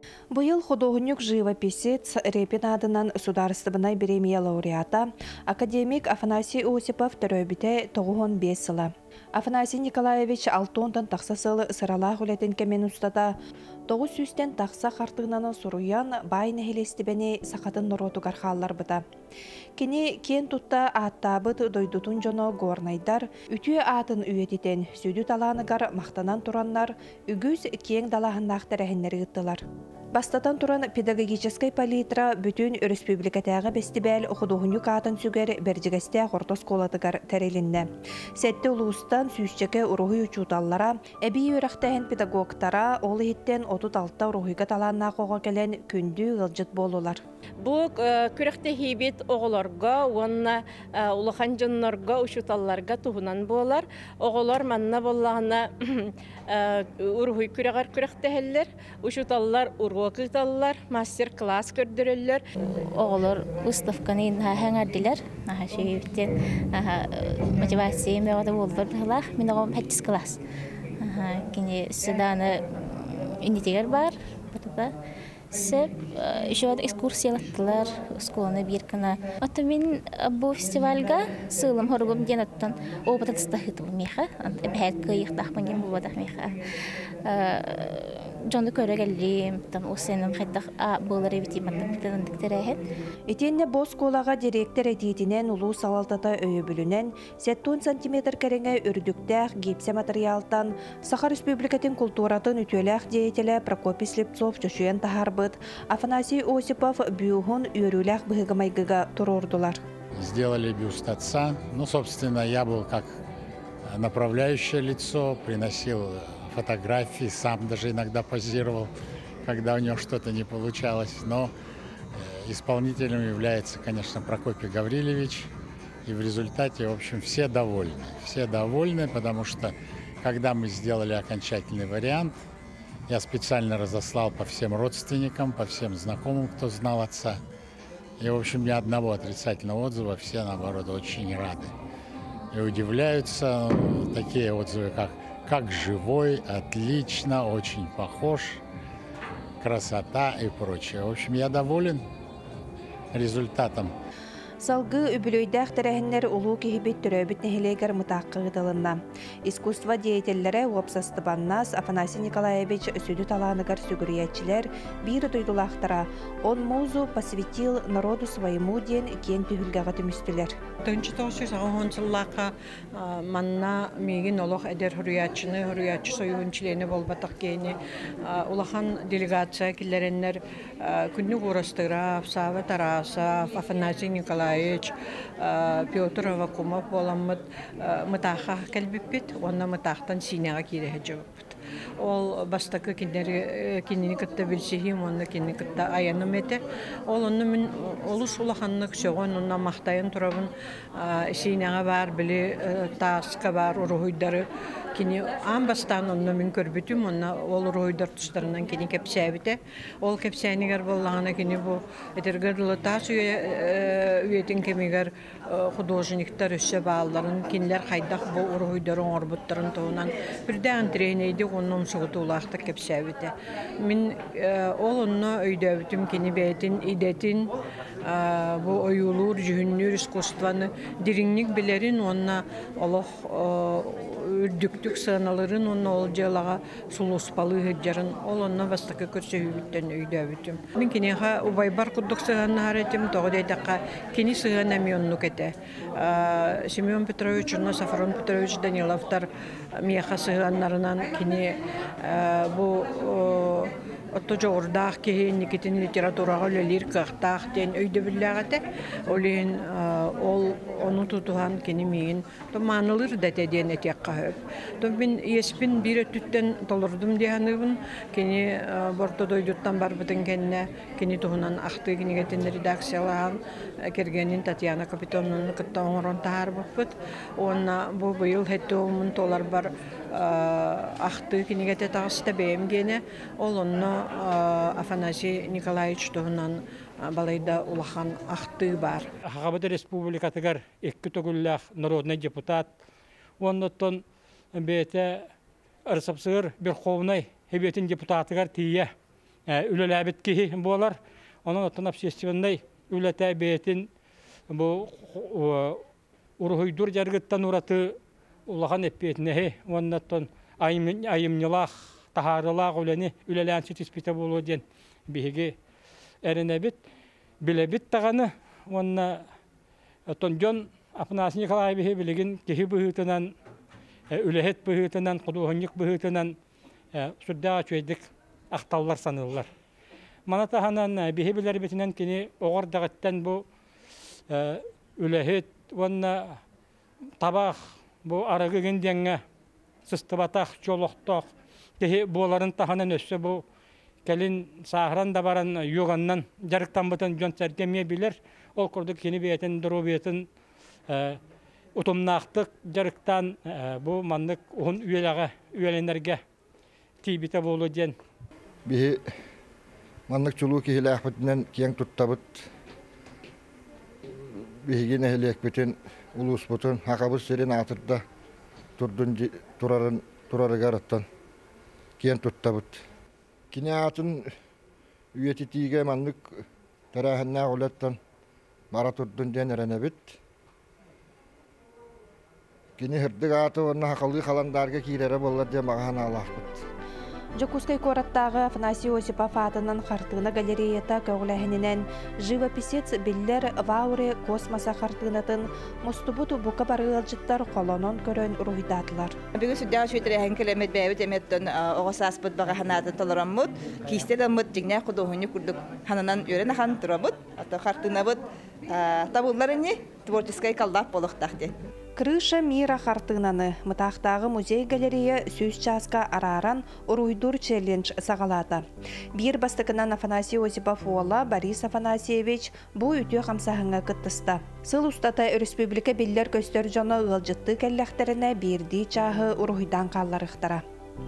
Быйыл художник живописец Репин адынан сударыстыбынай премия лауреата академик Афанасий Осипов төрөбите 95 сыла. Афанасий Николаевич алтонтан тақса сылы сыралақ үлетін кемен ұстата 900-тен тақса қартығынан сұруян байны хелестібені сақатын нұроту қарқалар бұта. Кені кен тұтта аттабыт дойдутун жоно горнайдар, үтіе атын үйетітен сөйді таланығар мақтанан тұраннар, үгіз кең далағындақтар әхінлері ғыттылар. Бастатан туран педагогической палитра бүтін республикатағы бестибәл художник атын сүгер бәржігесте қортос колатығар тәрелінне. Сәтті ұлыстан сүйісчеке ұрығы учуталлара, әбей өріқтәйін педагогтара олы хеттен 36 ұрығыға таланна қоға келен күнді ғылжыт болулар. Бұл күректе хейбет оғыларға, онына ұлыған жонларға, учуталларға туғынан болар. Оғылар манна болағына ұрығы күрегар күректе әлілер, учуталлар ұрғы мастер-класс көрдірілер. Оғылар ұстафқаны әңәрділер. Шейбеттен мотивация меғады болдырдығылар. Мен оғым 5 класс. Кені сұданы үнетегер бар. Сеп, еще экскурсиялаттылар, школаны биркана. Ото мен бу фестивальга сылым хоргум ден оттан опыт стахыт меха, бәк кыйыктах мен бу бадах меха. Жонды көрөгелдим, там осенем хайдах болар эбити маттан диктерехет. Этенне бос колага директор этитинен улуу салалтата өйөбүлүнен 7 см кереңе үрдүктәх гипсе материалтан Сахар Республикатын культуратын үтөләх деятеле Прокопий Слепцов чөшүен тахарбыт Афанасий Осипов бюхун үрүләх быгымайгыга турурдулар. Сделали бюст отца. Ну, собственно, я был как направляющее лицо, приносил фотографии, сам даже иногда позировал, когда у него что-то не получалось. Но исполнителем является, конечно, Прокопий Гаврилович. И в результате, в общем, все довольны. Все довольны, потому что, когда мы сделали окончательный вариант, я специально разослал по всем родственникам, по всем знакомым, кто знал отца. И, в общем, ни одного отрицательного отзыва, все, наоборот, очень рады. И удивляются такие отзывы, как живой, отлично, очень похож, красота и прочее. В общем, я доволен результатом. Салгы үбілөйдәқ тәрәхінлер ұлу кехібет түрәбіт нәхелегер мұтаққы ғыдылынна. Искусство деятеллері Уапсастыбаннас Афанасий Николаевич сөйді таланығар сүгіриятчілер бір дойдулақтара. Он музу посвятил народу своему ден кен түйілгіға түмістілер. 1990 жыллаққа манна мегін олық әдер хүріятчы сойуынчілені болбатақ кейіне улахан делегация келеренлер күнні ғұрастыра, Сава Тарасов, Афанасий Николаевич, Петр Авакумов боламыд мытаға кәлбіппет, онна мытақтан синеға кереге жауыппет. Ол бастакы кинени кытта билсихим, онна кинени кытта аяным эте. Ол онна мен олус улаханнык сөгөн, онна мақтайын турабын синеға бар, били тааска бар, урухуйдары. Кини амбастан онна мен көрбүтүм, онна ол урухуйдар тустарынан кини кепсәбите. Ол кепсәнигер боллағына кини бу этергерлы таас үйетін кемигер художниктар өссө бааларын, кинилер хайдах бу урухуйдарын орбуттарын тоғынан бірде антрейнейді онном суғытулақты кепсәбите. Мен ол онна өйдөбүтүм кини бәйтін, идетін, bu oyulur, cühünlür, iskustvanı, dirinlik bilerin onunla ürdüktük sığınaların onunla olacağı suluspalı hıccarın onunla bastıkı körse hübütten öydübütüm. Ben kini ubaybar kudduk sığınını haretim, toğdaydaqa kini sığınamiyonluk ete. Semyon Petrovich, Safron Petrovich Danilovtar miyaqa sığınlarından kini bu Отто жордах ки никитин литературага лирикахтах ден өйдө биллагате олин ол ону тутуган кини мин то манылыр дете ден этекка хөп то мен еспин бир өттүттен толурдум дегенибин кини борто дойдуттан барбытын кенне кини тугунан акты кинигетин редакциялаан кергенин Татьяна Капитоновна кыттоңорон таар буппут онна бу быйыл хеттомун толар бар акты кинигете тагыста бемгене ол онно Афанасий Николаевич тугунан балайда улахан акты бар. Хагабыда республикатыгар экки төгүллах народный депутат оннотон бете ырсапсыр Верховный Хебетин депутатыгар тие үлеләбит кихи болар. Onun otan общественный үләтә бетин бу урухуйдур жаргыттан ураты улахан эппетнеһе оннаттан айымнылах тахарылах үлелән ситиспите болу ден биһиги эренебит билебит таганы онна тонжон Афанасий Николаевич билигин кихи быһытынан үлеһет быһытынан кудуһыньык быһытынан судда чөйдик ахталлар саныллар. Мана таханан биһи билер битинен кини огор дагаттан бу үлеһет онна табах бу арагы гендеңе сыстыбатах чолоқтоқ кихи боларын таханан өссө бу келин сахран да баран юганнан жарыктан бутан жон сәргеме билер ол курдук кини бетин дуру бетин утумнақтық жарықтан бу маннык уһун үйеленерге тибите болу ден. Биһи маннык чулуу кихилээхпитинен киең туттабыт биһигин эхилиэкпитин улууспутун хакабыз серин атырда турарыгар аттан киең туттабыт. Кини атын үйетитиге маннык тарахынна улаттан бара турдун ден эренебит. Кини хырдык аты онна хакалгы халандарга кирере боллар ден багахан алаахпыт. Жокускай кораттағы Афанасий Осипов атынан қартығына галереята көғіләхінінен живописец биллер Вауре космоса қартығынатын мұстыбут бұқа барығылжыттар қолонон көрін ұрғидатылар. Бүгін сүддяға шөйтірі ән кілемет бәйбіт әметтен оғысаспыт баға ханатын толырамыд, кейстедамыд жеңне құдуғыны күрдік ханынан өрен ақан тұрамыд, қартығынабыд табылларыны творческай қалдап болықтақты. Крыша мира қартығынаны мұтақтағы музей-галерея сөз часқа араран ұруйдур челлендж сағалады. Бір бастықынан Афанасий Осипов ола Борис Афанасьевич бұл үтіе қамсағыңа күттісті. Сыл ұстата республика беллер көстер жоны ұғылжытты кәлләқтеріне берді чағы ұруйдан қалларықтара.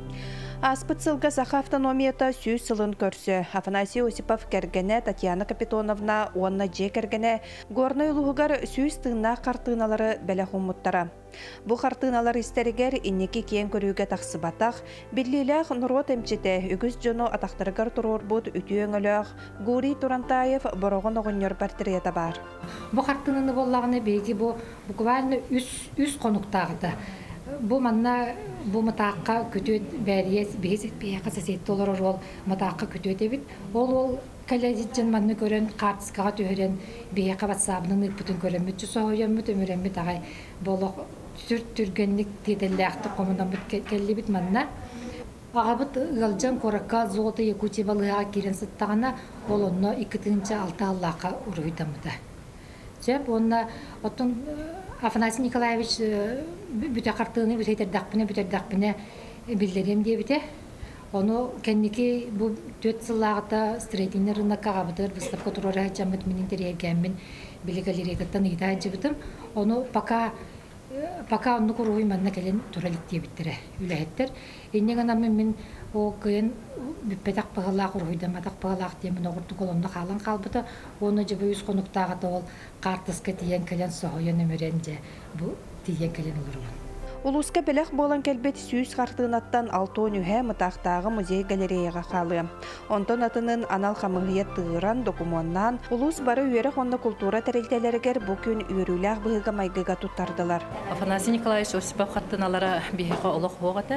Аспыт сылға сақа автономията сүйіз сылын көрсі. Афанасий Осипов кәргене Татьяна Капитоновна онна же кәргене горный ұлығығар сүйіз тыңна қартығыналары бәлі құмыттара. Бұ қартығыналар істерігер иннекі кейін көріуге тақсыбатақ, бірліләқ Нұрот әмчеті үгіз жону атақтырығар тұрор бұд үті өңіліғ Гурий Турантаев бұрығын оғынер портреті бар. Бұ қартығыны болағыны бейгі бұ буквально үз қонуқтағыды. Бу манна бу матаққа көтөт бәриес бейсет бейқа сәсетті олар ол матаққа көтөт ebit. Ол кәләдетжен манны көрен қартысқаға түйерен бейқа батсабының үппітін көрен мүтчі соғыен мүт өмірен мүт ағай болық түргенлік теделләқті қомынан мүт кәлі бит манна. Ағабыт ғалжан қораққа золоты Якутия балыға керен сыттағына ол онына 2-6 аллаққа ұрғыдамыды. Сөп, онына оттың Афанасий Николаевич бүте қартығыны бүтердақпыны білдерем дебіте. Оны кәннеке бұл 4 сыллағыта строительный рынок ағабыдыр, выставка тұрары әчамыд менің терегенмен білі галерейгаттан үйді әнжібітім. Оны пока онны құруғый манна кәлен тұралік дебіттірі, үләйттір. Еннен анамын мен о күйін бүппетақ бағалақ ұрғыйдам, атақ бағалақ деймін оғырды қолымды қалан қалбыды. Оны жібі үз қонуқтағыда ол қартысқа тиен кәлен соғыен өміренде бұл тиен кәлен ұлыруын. Улуска белек болан кәлбет сүйіз қартығынаттан алтон үхә мұтақтағы музей-галереяға қалы. Онтон атының анал қамығия тығыран документнан улус бары үйері қонды культура тәрелтелергер бұл күн үйіріләқ бұғыға майгыға тұттардылар. Афанасий Николаевич Осипов қаттыналара бейіға олық оғады.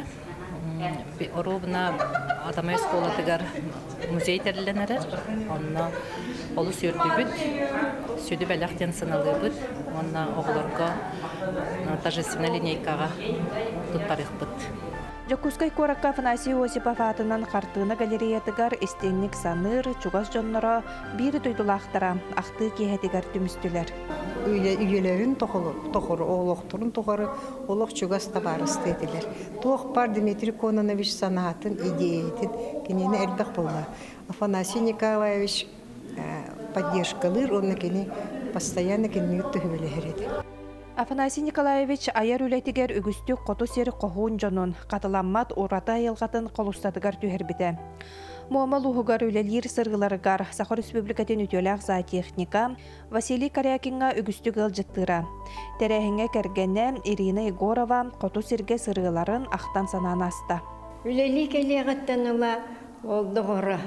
Орубна атамай сколатыгар музей тәрленерер. Онна олы сүйірді бүт, сөйді бәліқтен сыналы бүт. Онна оғыларға тажественная линейкаға тұттарық бұт. Жокускай коракка Афанасий Осипов атынан қартығына галереятыгар істенник саныр, чугас жоннора бір дойдулақтара, ақты кейхетігар түмістілер. Үйелерін тоқыр, олықтырын тоқыры, олық чугас табарыс деділер. Тоқ бар Дмитрий Кононович санатын, идеятын, кенені әрдіқ болма. Афанасий Николаевич поддержкалыр, оны кені постоянно кені түхібілі әреді. Афанасий Николаевич аяр үлетігер үгістік қоту сері қоғуын жонын, қатыламмат ората айылғатын қолыстадығар түйербіді. Муамал ұғығар үлелер сырғыларығар Сахар Республикатын үтеләқ зоотехника Василий Корякинға үгістік ғылжыттыра. Тәрәхіңе кәргені Ирина Егорова қоту серге сырғыларын ақтан санан асты. Үлелі келеғаттан ұла олдығыры.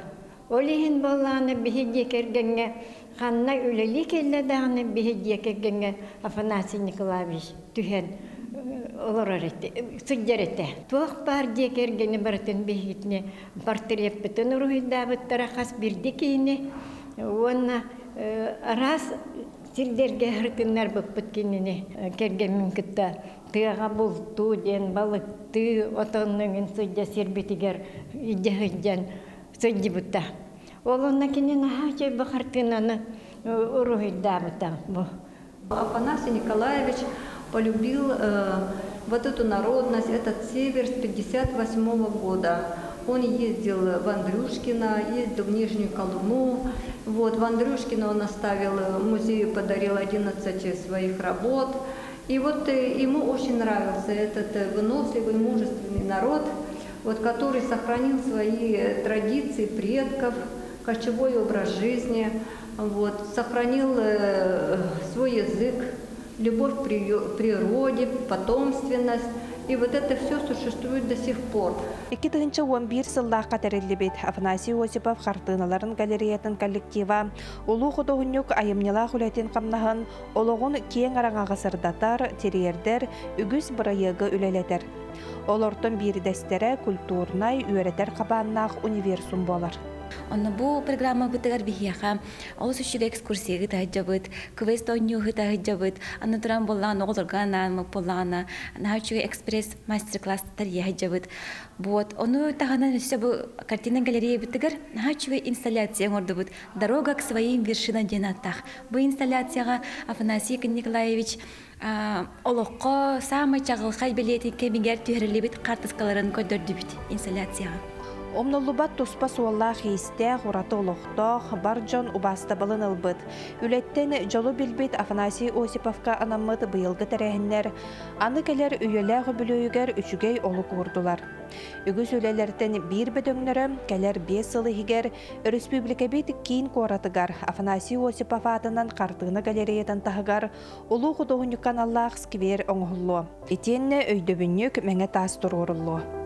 Олиһин болланы биһидье кергенге ханна үлели келле даганы биһидье кергенге Афанасий Николаевич түһен олорарете сыддерете. Туох бар дие кергени бартын биһитне портрет битен уруйдабыттара хас бирди кийни. Уонна раз силдерге хыртыннар быппыт кинини кергемин кытта тыага булту ден балыкты отонныңын сыдда сербитигер иддехыдден сыддибытта. Олонна кинин ахачай бахартынаны уруйдабыта. Афанасий Николаевич полюбил вот эту народность, этот север с 1958 года. Он ездил в Андрюшкино, ездил в Нижнюю Колыму. Вот, в Андрюшкино он оставил музею, подарил 11 своих работ. И вот ему очень нравился этот выносливый, мужественный народ, вот, который сохранил свои традиции предков, кочевой образ жизни, вот, сохранил свой язык, любовь к природе, потомственность. И вот это все существует до сих пор. 2011 сыллаққа тәрелебет Афанасий Осипов қартыналарын галереятын коллектива улу худогунюк айымнела хүләтен қамнағын олығын кең араңа ғасырдатар, терердер, үгіз бұрайығы үлелетер. Олортын бір дәстері культурнай үйеретер қабаннақ универсум болар. Онно бу программа бытыгар бихияха, олус үшігі экскурсияғы тағыджабыт, квест ойнюғы тағыджабыт, анны туран боллағын оғылырғана, мөк боллағына, нағычығы экспресс мастер-класстар ехаджабыт. Вот, оны тағанан өсі бұл картина галерея бытыгар, нағычығы инсталляция орды бұд, дорога к своим вершинам денаттақ. Бұл инсталляцияға Афанасий Николаевич олыққа самай чағылқай білетін кемегер түйірілі біт қартысқаларын көдірді біт инсталляцияға. Омнолубат туспа суаллах исте хураты олохтох баржон убаста балын ылбыт. Үлеттен жолу билбит Афанасий Осиповка анаммыт быйылгы тәрәһиннәр. Аны келер үйеләғы бүлөйгер үчүгей олу курдулар. Үгіз үлелерден бир бөдөңнөрі келер 5 сылы хигер республика бит кийин коратыгар Афанасий Осипов атынан картыны галереядан тахыгар улу худогунюк каналлах сквер оңғылу. Итенне өйдөбүннүк мәңе тас турурулу.